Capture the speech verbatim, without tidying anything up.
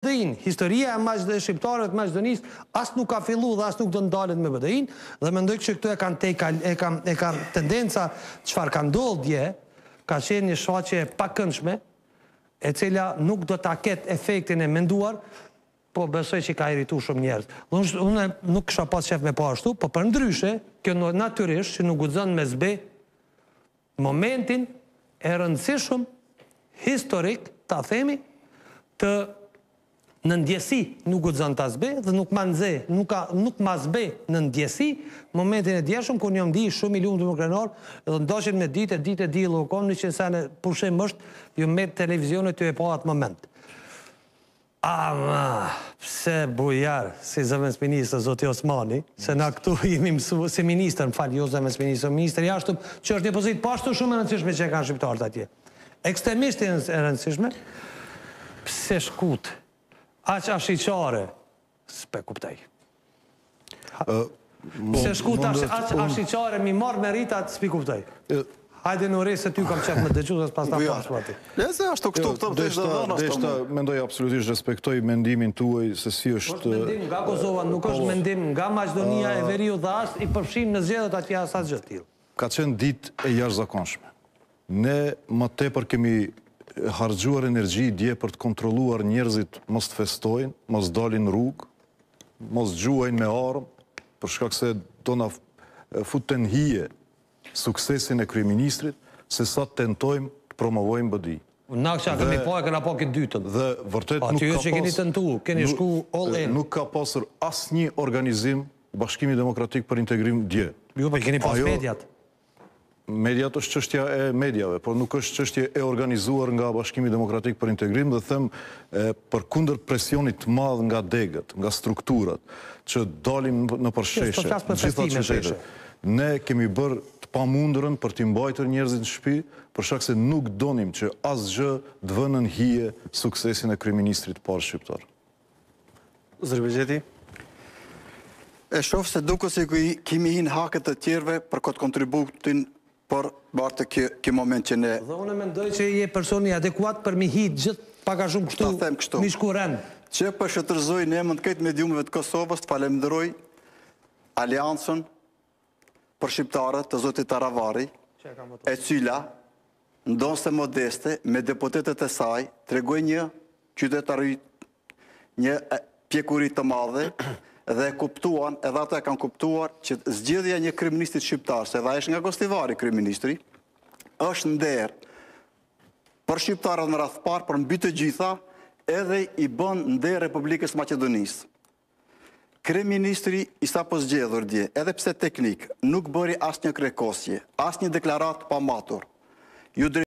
BDI-n. Historia e Maqedonisë shqiptare të Maqedonisë as nuk ka fillu dhe as nuk do ndalet me B D I-n, dhe mendoj që këtu e kanë e kanë e kanë tendenca çfarë ka ndodhur dje, ka qenë një shfaqje e pakëndshme, e cila nuk do ta ketë efektin e menduar, po besoj që ka irrituar shumë njerëz. Unë nuk kisha pas qef me pa ashtu, po përndryshe, kjo natyrisht që nuk guxon me zbe momentin e rëndësishëm historik, ta themi, të në ndjesi nuk guxon ta zbe dhe nuk ma nxe, nuk ma zbe në ndjesi momentin e djeshëm, ku një mdi shumë i lumtur krenar, dhe ndoshin me ditë, ditë e dilë, kom një qenë sene pushim është, ju me televizionet të e pa atë moment. Ama, pse bujar, si zëvendës ministër, zoti Osmani, se na këtu jemi mësu, si ministër, më falë, jo zëvendës ministër, ministër jashtë, që është një pozitë pashtu shumë e rëndësishme që e kanë shqiptarët atje. Ekstremisti e rëndësishme, pse shkut, aq ashiqare, s'pe kuptaj. Pse shkut, aq ashiqare, mi marrë me rritat, s'pi kuptaj. Hajde në ore se ty kam qefë më dëgju dhe s'pas ta pashu ati. Lese, ashtu kështu këtë të ishtë dhe dhona. Deshta, mendoj absolutisht respektoj mendimin tuaj se si është... është mendim nga Kosova, nuk është mendim nga Maqedonia e Veriut dhe ashtë i përfshim në zgjedhjet atje asat gjë tillë. Ka qenë ditë e jashtëzakonshme. Ne më tepër kemi harxhuar energji dje për të kontrolluar njerëzit mos të festojnë, mos dalin rrugë, mos gjuajnë me armë, për shkak se do na futen hije suksesin e kryeministrit, se sa tentojmë të promovojmë B D I. Na që kemi po e këna po këtë dytën. Dhe vërtet nuk Aty ka që keni tentu, keni shku all in. Nuk ka pasur asnjë organizim Bashkimi Demokratik për Integrim dje. Jo, për keni pas mediat. Mediat është çështja e mediave, por nuk është çështje e organizuar nga Bashkimi Demokratik për Integrim, dhe them përkundër presionit të madh nga degët, nga strukturat, që dalim në përsheshe, në gjitha qytetet. Ne kemi bërë të pamundurën për t'i mbajtur njerëzit në shtëpi, për shkak se nuk donim që asgjë të vënën hije suksesin e kryeministrit parë shqiptar. Zëri Bexheti? E shoh se duket se kemi hinë haket të tjerëve për këtë kontributin për bartë kjo moment që ne... Dhe unë mendoj që je personi adekuat për mi hitë gjithë paka shumë kështu mi shkuren. Që për shëtërzoj në emën të këtë mediumeve të Kosovës, të falemderoj aliancën për shqiptarët të zotit Taravari, e cila, ndonë se modeste, me deputetet e saj, tregoj një qytetari, një pjekurit të madhe, dhe kuptuan, edhe ata kanë kuptuar, që zgjedhja një kryeministit shqiptar, se dha është nga Gostivari kryeministri, është nder për shqiptarët në radhë parë, për mbi të gjitha, edhe i bën nder Republikës Maqedonisë. Kryeministri i sapo zgjedhur dje, edhe pse teknik, nuk bëri asnjë krekosje, asnjë deklaratë pa matur. Ju